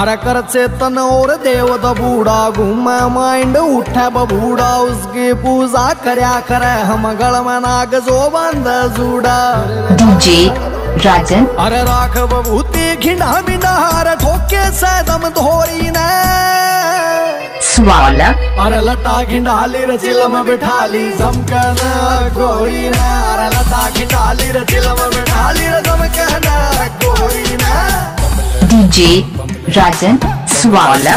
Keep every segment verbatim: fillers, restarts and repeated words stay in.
अरे कर चेतन और देव द बूढ़ा घूमे माइंड उठे बबूढ़ा उसकी पूजा करया करे हम गल में नाग जो बंद जूड़ा डीजे राजन। अरे राख बबूती घिंडा बिंडार ठोके सदम धोरी ने स्वाला। अरे लटा घिंडाली रे चिलम बिठाली जमकन गोरी ने अरे लटा घिंडाली रे चिलम बिठाली रे जमकन गोरी ने डीजे राजन स्वाला।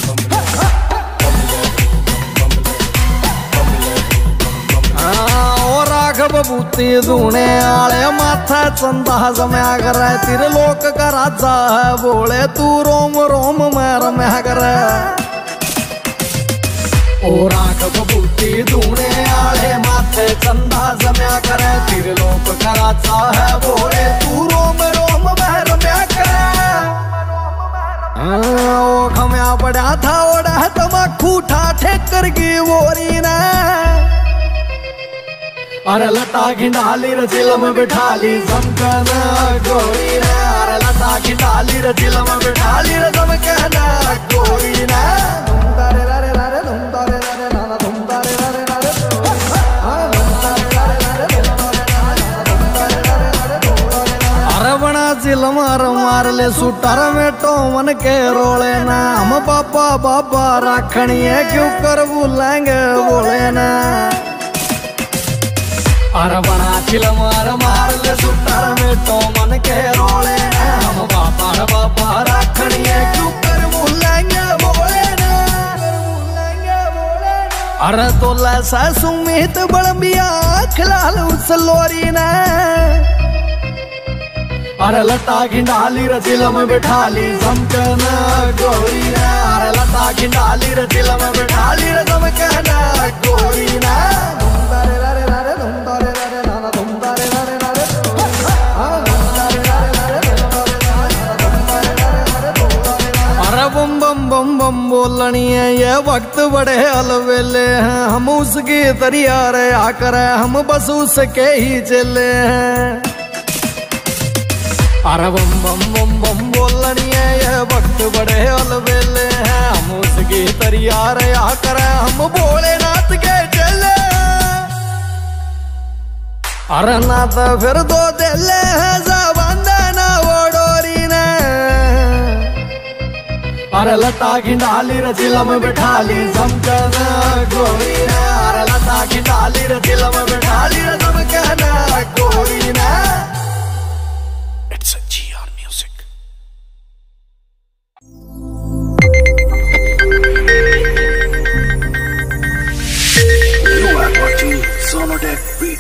बबूती दूने आले माथा चंदा जमया करे तेरे लोक का राजा है बोले तू रोम रोम में रमया करे और आंख बबूती दूने आले माथे चंदा जमया करे तेरे लोक का राजा है बोले तू रोम रोम में रमया करे ओ खमया पड़ा था ओढ़ा तमाकू ठाठे कर की वोरी ने अरे लता घिंडाली रे चिलम बिठाली जमकन गोरी ने अरे लता घिंडाली रे चिलम बिठाली रे जमकन गोरी ने धूम तारे रे रे धूम तारे रे नाना धूम तारे रे रे धूम तारे रे रे अरे बना चिलम अर मार ले सुटर में टोमन के रोले ना हम पापा बाबा राखणिए क्यों कर बुलाएंगे बोले ना अरे बना चिलम अर मार ले सुटर में तो मन के रोले हम बापा बापा राखणिए क्यों कर बुलाएंगे बोले ना अरे तो लैसा सुमित बड़बिया खिलाल उस लोरी ने अरे लता घिंडाली रे चिलम बिठाली जमकन गोरी ने अरे लता घिंडाली रे चिलम बिठाली रे जमकन गोरी ने बम बम बम बम बोलनी है ये वक्त बड़े अलवेले हैं हम उसकी तरिया रे आकर हम बस उसके ही चले हैं अरे बम बम बम बम बोलनी है ये वक्त बड़े अलवेले हैं हम उसकी तरिया रे आकर हम भोलेनाथ के चले अरे ना तो फिर दो दिले हैं जबांदा ना वो डोरी ने अरे लता घिंडाली रे चिलम बिठाली जमकन गोरी ने अरे लता घिंडाली रे चिलम बिठाली रे जमकन गोरी ने it's a G R music. You are watching Sonodec Beat.